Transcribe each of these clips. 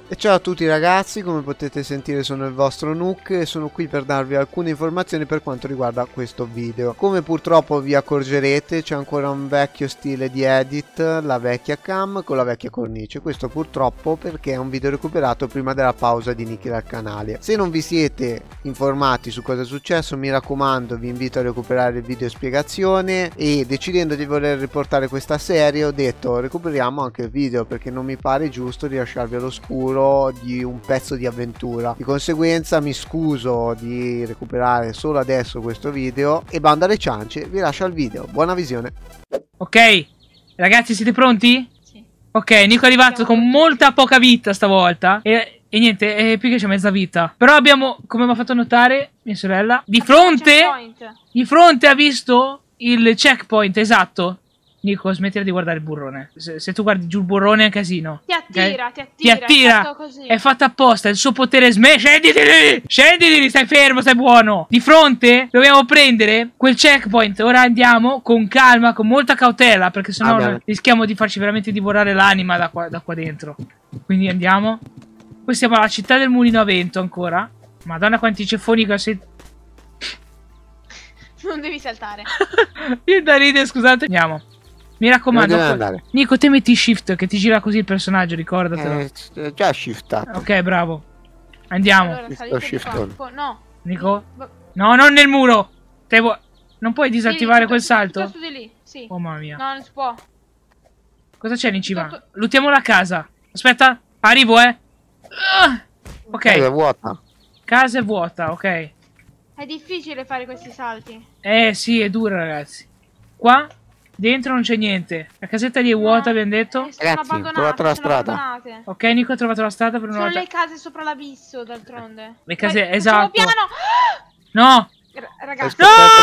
E ciao a tutti ragazzi, come potete sentire sono il vostro Nook e sono qui per darvi alcune informazioni per quanto riguarda questo video. Come purtroppo vi accorgerete c'è ancora un vecchio stile di edit, la vecchia cam con la vecchia cornice. Questo purtroppo perché è un video recuperato prima della pausa di Nicky dal canale. Se non vi siete informati su cosa è successo, mi raccomando, vi invito a recuperare il video spiegazione. E decidendo di voler riportare questa serie ho detto recuperiamo anche il video, perché non mi pare giusto di lasciarvi all'oscuro di un pezzo di avventura. Di conseguenza mi scuso di recuperare solo adesso questo video e bando alle ciance, vi lascio al video, buona visione. Ok ragazzi, siete pronti? Sì. Ok, Nico è arrivato con molta poca vita stavolta e niente, più che c'è mezza vita. Però abbiamo, come mi ha fatto notare mia sorella, di fronte ha visto il checkpoint, esatto. Nico, smettila di guardare il burrone. Se tu guardi giù il burrone è un casino. Ti attira, okay? ti attira. È fatto apposta, il suo potere scenditi lì! Scenditi lì, stai fermo, stai buono. Di fronte dobbiamo prendere quel checkpoint. Ora andiamo con calma, con molta cautela, perché sennò rischiamo di farci veramente divorare l'anima da qua dentro. Quindi andiamo. Poi siamo alla città del mulino a vento ancora. Madonna quanti ceffoni che sei. Non devi saltare. Io da ridere, scusate. Andiamo. Mi raccomando, Nico, te metti shift che ti gira così il personaggio, ricordatelo. Già shiftato. Ok, bravo. Andiamo. Allora, no. Nico? No, non nel muro. Non puoi disattivare quel salto? Su di lì, sì. Oh mamma mia. No, non si può. Cosa c'è in cima? Luttiamo la casa. Aspetta, arrivo, ok. Casa è vuota. Casa è vuota, ok. È difficile fare questi salti. Sì, è dura, ragazzi. Qua dentro non c'è niente. La casetta lì è vuota, abbiamo detto. Ragazzi, ho trovato la strada. Ok, Nico ha trovato la strada per una volta. Sono le case sopra l'abisso, d'altronde. Le case, esatto. Piano. No! Ragazzi,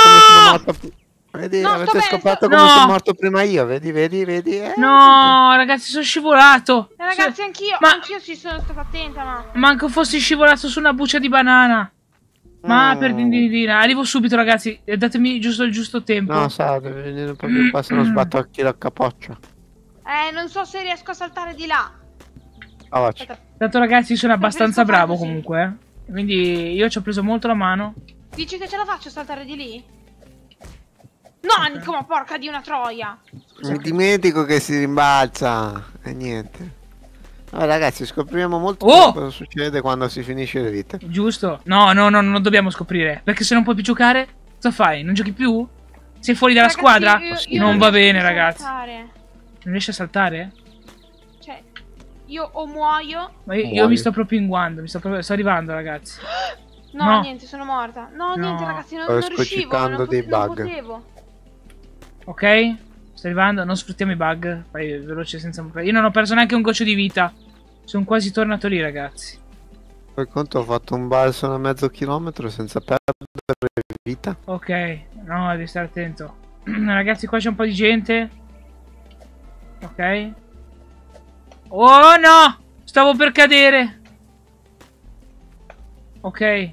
Vedi, avete scoperto come sono morto prima io. Vedi. No, ragazzi, sono scivolato. Ragazzi, anch'io ci sono stata attenta, ma manco fossi scivolato su una buccia di banana. Ma per dindina, arrivo subito ragazzi, datemi giusto il giusto tempo. No, sa, deve venire proprio qua, se non sbatto anche la capoccia. Non so se riesco a saltare di là. Tanto ragazzi sono abbastanza bravo comunque, quindi io ci ho preso molto la mano. Dici che ce la faccio a saltare di lì? No, Nico, ma porca di una troia. Mi dimentico che si rimbalza e niente. Allora, ragazzi, scopriamo molto cosa succede quando si finisce le vite. Giusto? No, non dobbiamo scoprire. Perché se non puoi più giocare, cosa fai? Non giochi più? Sei fuori dalla squadra? Non va bene, ragazzi. Non riesci a saltare? Cioè, io o muoio. Ma io mi sto propinguando, sto arrivando, ragazzi. No, niente, sono morta. No, niente, ragazzi, non riuscivo. Non potevo. Ok, sto arrivando, non sfruttiamo i bug. Vai veloce senza. Io non ho perso neanche un goccio di vita. Sono quasi tornato lì, ragazzi. Per conto ho fatto un balzo da mezzo chilometro senza perdere vita. Ok, no, devi stare attento. Ragazzi, qua c'è un po' di gente. Ok. Oh no! Stavo per cadere. Ok.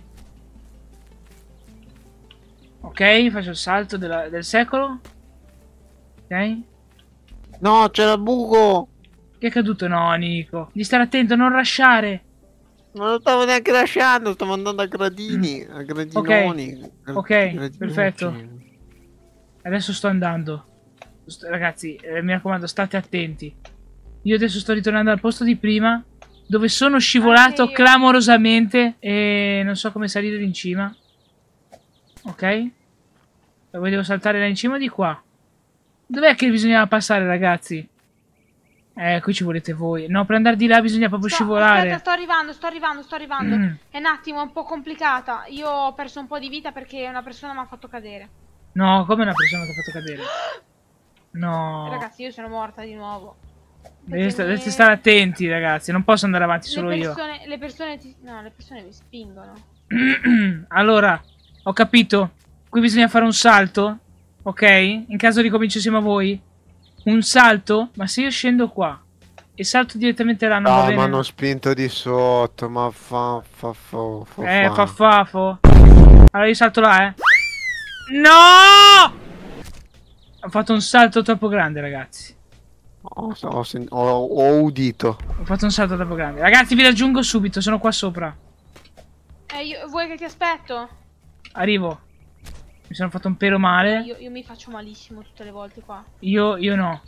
Ok, faccio il salto del secolo. Ok. No, c'era il buco. Che è caduto? No, Nico. Devi stare attento, non lasciare. Non lo stavo neanche lasciando, stavo andando a gradini. A gradinoni. Ok, perfetto. Adesso sto andando. Ragazzi, mi raccomando, state attenti. Io adesso sto ritornando al posto di prima, dove sono scivolato clamorosamente e non so come salire in cima. Ok. Poi devo saltare là in cima o di qua? Dov'è che bisognava passare, ragazzi? Qui ci volete voi. No, per andare di là bisogna proprio scivolare. Aspetta, sto arrivando. È un attimo, è un po' complicata. Io ho perso un po' di vita perché una persona mi ha fatto cadere. No, come una persona ti ha fatto cadere? No. Ragazzi, io sono morta di nuovo. Dovete stare attenti, ragazzi. Non posso andare avanti solo io. Le persone mi spingono. Allora, ho capito. Qui bisogna fare un salto. Ok? In caso ricominciassimo voi. Un salto. Ma se io scendo qua e salto direttamente là, non va bene? Ma hanno spinto di sotto. Ma fafo. Allora io salto là, No! Ho fatto un salto troppo grande, ragazzi. Ho udito. Ho fatto un salto troppo grande. Ragazzi, vi raggiungo subito, sono qua sopra. Vuoi che ti aspetto? Arrivo. Mi sono fatto un pelo male. Io mi faccio malissimo tutte le volte qua. Io no.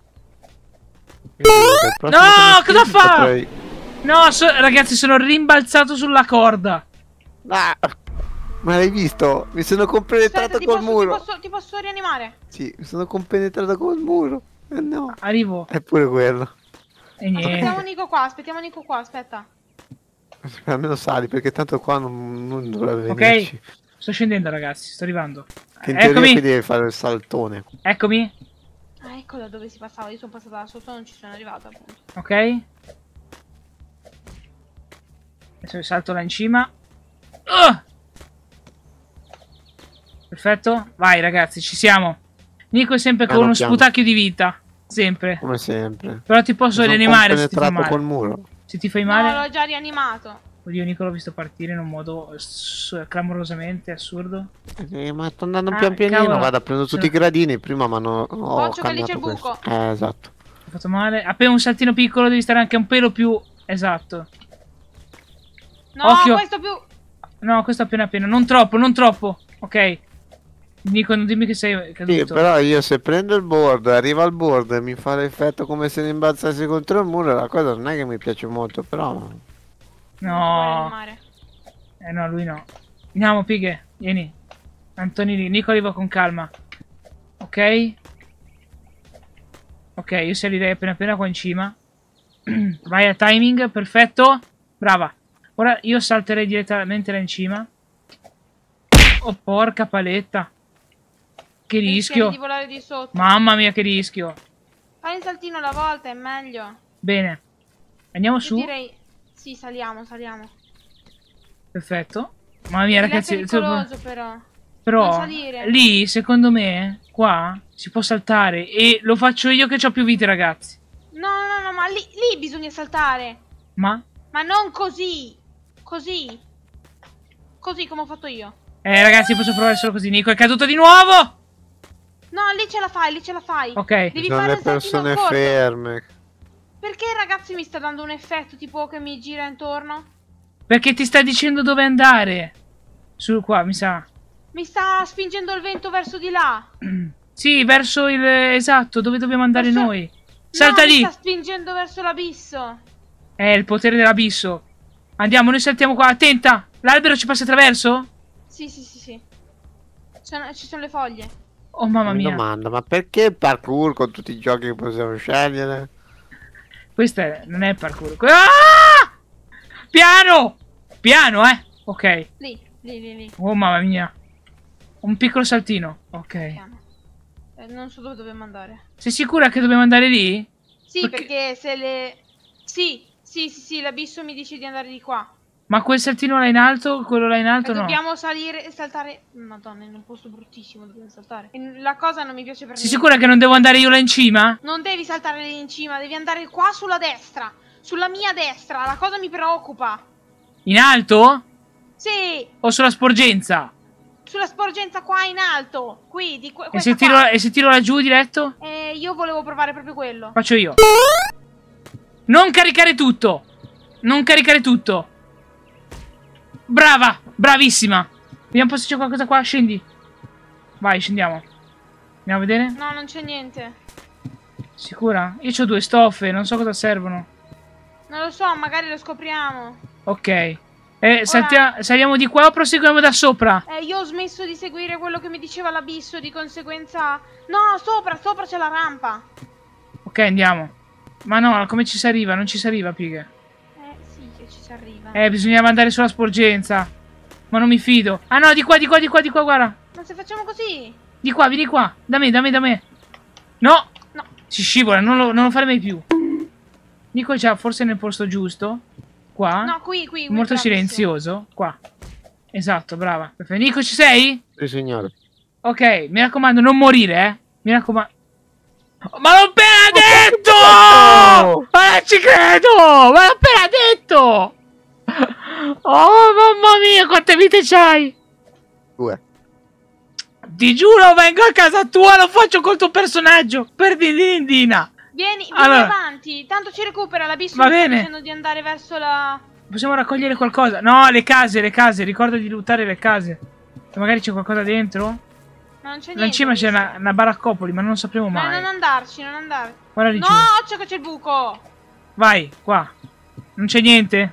No, cosa fa? No, ragazzi, sono rimbalzato sulla corda. Ah, ma l'hai visto? Mi sono compenetrato Aspetta, col muro. Ti posso rianimare? Sì, mi sono compenetrato col muro. No. Arrivo. È pure quello. E niente. Aspettiamo Nico qua, aspetta. Almeno sali, perché tanto qua non dovrebbe Ok, venirci. sto scendendo, ragazzi, sto arrivando. Che in teoria Eccomi. qui devi fare il saltone. Eccomi. Ah, ecco da dove si passava. Io sono passata da sotto, non ci sono arrivata appunto. Ok. Adesso salto là in cima. Perfetto. Vai, ragazzi, ci siamo. Nico è sempre con Piano uno piano. sputacchio di vita. Sempre. Come sempre. Però ti posso Mi sono rianimare se ti fai compenetrato col male. muro. Se ti fai No, male. l'ho già rianimato. Oddio, Nico l'ho visto partire in un modo clamorosamente assurdo. Ma sto andando Ah, pian pianino, cavolo. guarda, prendo tutti i gradini. Prima mi hanno Boccio che lì c'è cambiato il buco. questo. Esatto. Ho fatto male. Appena un saltino piccolo devi stare anche un pelo più esatto. No, Occhio. questo più. No, questo appena. Non troppo, non troppo. Ok. Nico, non dimmi che sei caduto. Sì, però io se prendo il board, arriva al board e mi fa l'effetto come se ne imbalzassi contro il muro, la cosa non è che mi piace molto, però... Vuoi No. rianimare? No, lui no. Andiamo, pighe. Vieni. Antoni lì. Nico arriva con calma. Ok. Ok, io salirei appena qua in cima. Vai a timing, perfetto. Brava. Ora io salterei direttamente là in cima. Oh, porca paletta. Che rischio. Di volare di sotto. Mamma mia, che rischio. Fai un saltino alla volta, è meglio. Bene. Andiamo Io su. direi... Sì, saliamo. Perfetto. Mamma mia, È ragazzi. pericoloso però. Non Però salire. lì, secondo me, qua si può saltare. E lo faccio io che ho più vite, ragazzi. No, ma lì bisogna saltare. Ma? Ma non così. Così come ho fatto io. Ragazzi, posso provare solo così. Nico è caduto di nuovo. No, lì ce la fai. Ok. Devi Sono fare le un saltino persone corto. ferme. Perché ragazzi mi sta dando un effetto tipo che mi gira intorno? Perché ti sta dicendo dove andare. Su qua, mi sa. Mi sta spingendo il vento verso di là. Sì, verso il... Esatto, dove dobbiamo andare Verso- noi. Salta no, lì. mi sta spingendo verso l'abisso. È il potere dell'abisso. Andiamo, noi saltiamo qua. Attenta. L'albero ci passa attraverso? Sì. Ci sono le foglie. Oh, mamma Mi mia. domanda, ma perché il parkour con tutti i giochi che possiamo scegliere? Non è il parkour. Ah! Piano! Piano, Ok. Lì. Oh, mamma mia. Un piccolo saltino. Ok. Piano. Non so dove dobbiamo andare. Sei sicura che dobbiamo andare lì? Sì, perché se le... Sì, l'abisso mi dice di andare di qua. Ma quel saltino là in alto, quello là in alto no. Dobbiamo salire e saltare. Madonna, in un posto bruttissimo dobbiamo saltare. E la cosa non mi piace per Sei niente. sicura che non devo andare io là in cima? Non devi saltare lì in cima, devi andare qua sulla destra. Sulla mia destra, la cosa mi preoccupa. In alto? Sì, O sulla sporgenza? sulla sporgenza qua in alto. Qui, di E se tiro laggiù diretto? Io volevo provare proprio quello. Faccio io. Non caricare tutto. Non caricare tutto. Brava, bravissima. Vediamo un po' se c'è qualcosa qua. Scendi. Vai, scendiamo. Andiamo a vedere. No, non c'è niente. Sicura? Io ho 2 stoffe, non so cosa servono. Non lo so, magari lo scopriamo. Ok. Saliamo di qua o proseguiamo da sopra? Io ho smesso di seguire quello che mi diceva l'abisso, di conseguenza... No, sopra c'è la rampa. Ok, andiamo. Ma no, come ci si arriva? Non ci si arriva, pighe. Sì, che ci si arriva. Bisognava andare sulla sporgenza. Ma non mi fido. Ah no, di qua, guarda. Ma se facciamo così? Di qua, vieni qua. Da me. No. No. Si scivola, non lo fare mai più. Nico è già forse nel posto giusto. Qua. No, qui. Molto bravissimo. silenzioso. Qua. Esatto, brava. Perfetto. Nico, ci sei? Sì, signore. Ok, mi raccomando, non morire, Mi raccomando. Ma l'ho appena detto! Ma non ci credo! Ma l'ho appena detto! Oh, mamma mia, quante vite c'hai! 2. Ti giuro, vengo a casa tua, lo faccio col tuo personaggio! Per Dindina! Vieni Allora, avanti, tanto ci recupera l'abisso. Va Mi sta bene. dicendo di andare verso la... possiamo raccogliere qualcosa. No, le case, ricorda di lootare le case. Che magari c'è qualcosa dentro. Ma non c'è Là in niente. cima c'è mister. una baraccopoli, ma non lo sapremo Ma mai. non andarci, non andare. Guarda lì No, giù. occhio che c'è il buco. Vai, qua. Non c'è niente?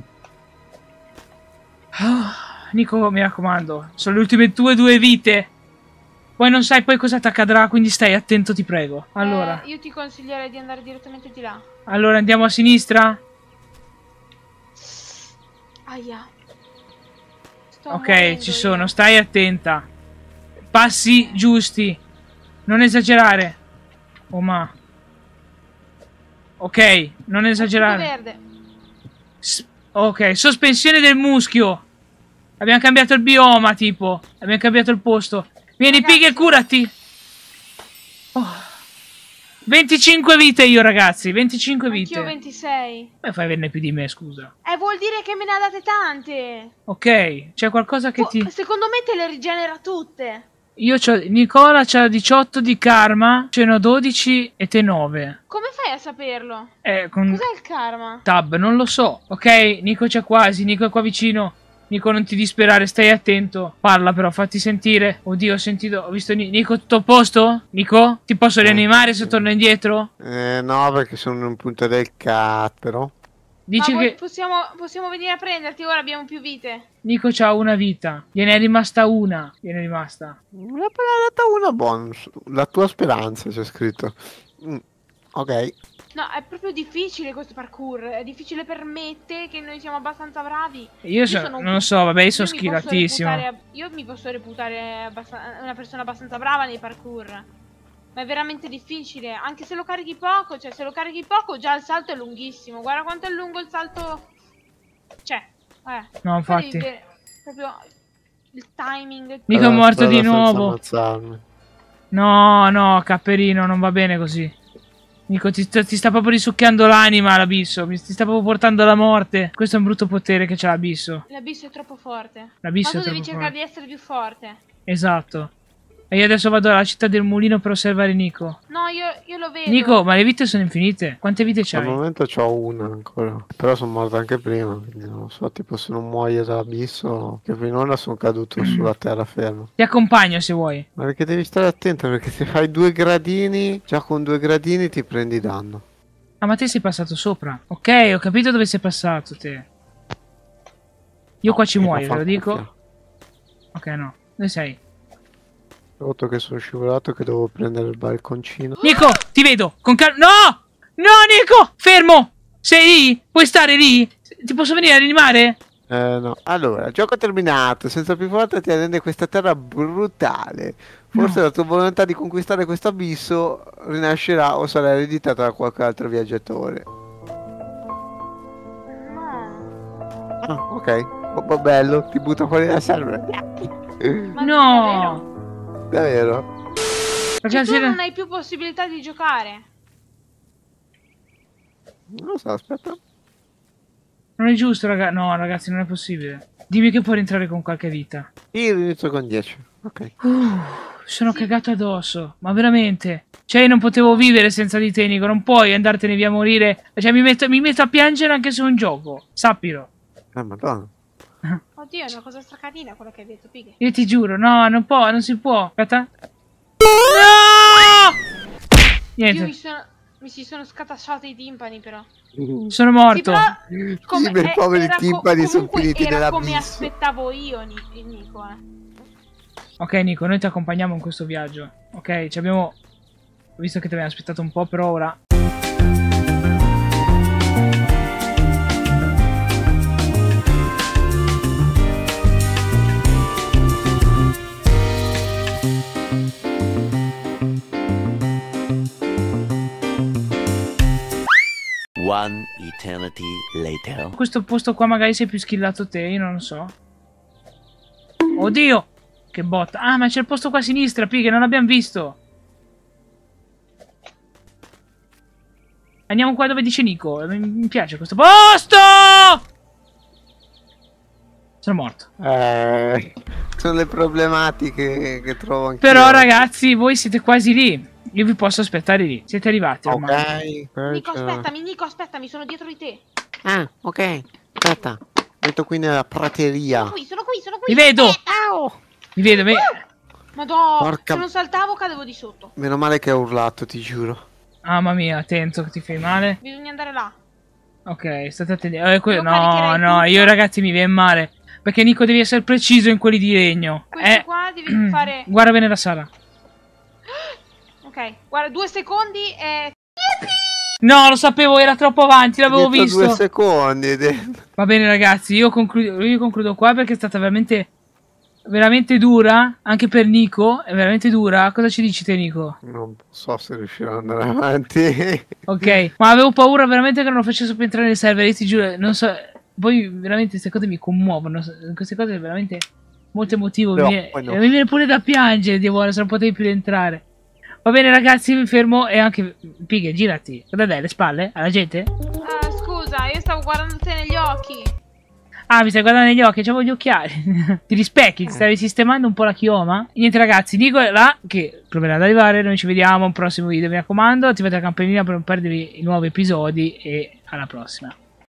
Ah, Nico, mi raccomando. Sono le ultime tue 2 vite. Poi non sai poi cosa ti accadrà, quindi stai attento, ti prego. Allora. Io ti consiglierei di andare direttamente di là. Allora andiamo a sinistra? Aia. Sto Ok, morendo ci io. sono, stai attenta. Passi giusti. Non esagerare. Oh ma. Ok, non È esagerare. tutto verde. Ok, sospensione del muschio. Abbiamo cambiato il bioma, tipo. Abbiamo cambiato il posto. Vieni, Ragazzi. Piggy, e curati. Oh. 25 vite io, ragazzi. 25 vite. Anch'io 26. Come fai a averne più di me, scusa? Vuol dire che me ne ha date tante. Ok, c'è qualcosa che ti... Secondo me te le rigenera tutte. Io c'ho... Nicola c'ha 18 di karma, ce n'ho 12 e te 9. Come fai a saperlo? Con Cos'è il karma? tab, non lo so. Ok, Nico c'è quasi, Nico è qua vicino. Nico, non ti disperare, stai attento. Parla però, fatti sentire. Oddio, ho sentito, ho visto Nico, tutto a posto? Nico? Ti posso rianimare se torno indietro? No, perché sono in un punto del cat, però. Dici Ma che possiamo venire a prenderti, ora abbiamo più vite. Nico c'ha una vita. Gliene è rimasta una. Gliene è rimasta. Una parata, una bonus. La tua speranza c'è scritto. Ok. No, è proprio difficile questo parkour. È difficile per me te che noi siamo abbastanza bravi. Io non lo so, vabbè, io sono mi posso skillatissimo. io mi posso reputare una persona abbastanza brava nei parkour. Ma è veramente difficile. Anche se lo carichi poco. Cioè, se lo carichi poco, già il salto è lunghissimo. Guarda quanto è lungo il salto. Cioè, No, infatti. proprio il timing. Nico è morto di nuovo. Ammazzarmi. No, no, Capperino, non va bene così. Nico, ti sta proprio risucchiando l'anima l'abisso. Ti sta proprio portando alla morte. Questo è un brutto potere che c'ha l'abisso. L'abisso è troppo forte. L'abisso Ma è tu devi troppo cercare forte. di essere più forte. Esatto. E io adesso vado alla città del mulino per osservare Nico. No, io lo vedo. Nico, ma le vite sono infinite. Quante vite Al c'hai? momento c'ho una ancora. Però sono morto anche prima. Quindi non so, tipo se non muoio dall'abisso. Che finora sono caduto sulla terraferma. Ti accompagno se vuoi. Ma perché devi stare attento? Perché se fai 2 gradini, già con 2 gradini ti prendi danno. Ah, ma te sei passato sopra. Ok, ho capito dove sei passato te. Io qua ci muoio, te lo dico. Ok, no. Dove sei? Rotto che sono scivolato che devo prendere il balconcino. Nico, ti vedo. Con calma. No! No, Nico! Fermo! Sei lì? Puoi stare lì? Ti posso venire a rianimare? No. Allora, gioco terminato. Senza più forza ti rende questa terra brutale. Forse la tua volontà di conquistare questo abisso rinascerà o sarà ereditata da qualche altro viaggiatore. No. Ah, ok. Oh, bello, ti butto fuori dal server. Ma No! Davvero? Ragazzi, tu non hai più possibilità di giocare. Non lo so, aspetta. non è giusto, no, ragazzi, non è possibile. Dimmi che puoi rientrare con qualche vita. Io inizio con 10. Ok. Sono cagato addosso, ma veramente. Cioè, io non potevo vivere senza di te, Nico. Non puoi andartene via a morire. Cioè, mi metto a piangere anche su un gioco. Sappilo. Madonna. Oddio, è una cosa stracarina quello che hai detto, Pighe. Io ti giuro, no, non si può. Aspetta. No! Niente, Mi si sono scatasciati i timpani, però. sono morto. Sì, però, Sì, per poveri timpani sono finiti era come nell'abisso. aspettavo io, Nico, Ok, Nico, noi ti accompagniamo in questo viaggio. Ok, ci abbiamo... Visto che ti abbiamo aspettato un po', per ora... One eternity later. Questo posto qua magari sei più skillato te, io non lo so. Oddio! Che botta. Ah, ma c'è il posto qua a sinistra, Pighe, non l'abbiamo visto. Andiamo qua dove dice Nico. Mi piace questo posto! Sono morto. Sono le problematiche che trovo anche Però ragazzi, voi siete quasi lì. Io vi posso aspettare lì. Siete arrivati ormai. Ok. Nico, aspettami, sono dietro di te. Ah, ok. Aspetta. Metto qui nella prateria. Sono qui. Vi vedo! Mi vedo, Madonna, Porca- se non saltavo cadevo di sotto. Meno male che ha urlato, ti giuro. Mamma mia, attento che ti fai male. Bisogna andare là. Ok, state attenti. Io No, caricherei io tutto. ragazzi mi viene male. Perché Nico devi essere preciso in quelli di legno. Questo qua devi fare... Guarda bene la sala. Ok, guarda, 2 secondi e... No, lo sapevo, era troppo avanti, l'avevo Dietro visto. 2 secondi. Va bene ragazzi, io concludo qua perché è stata veramente dura. Anche per Nico, è veramente dura. Cosa ci dici te, Nico? Non so se riuscirò ad andare avanti. Ok, ma avevo paura veramente che non lo facessero più entrare nel server. Io ti giuro, non so. Poi veramente queste cose mi commuovono. Queste cose veramente molto emotivo. No, mi poi no. viene pure da piangere, Dio vuole, se non potevi più entrare. Va bene ragazzi, mi fermo e anche... Pighe, girati. Cosa dai, le spalle? Alla gente? scusa, io stavo guardando te negli occhi. Ah, mi stai guardando negli occhi, c'avevo gli occhiali. Ti rispecchi, ti stavi sistemando un po' la chioma. E niente ragazzi, Nico è là che proverà ad arrivare. Noi ci vediamo a un prossimo video, mi raccomando. Attivate la campanellina per non perdervi i nuovi episodi e alla prossima.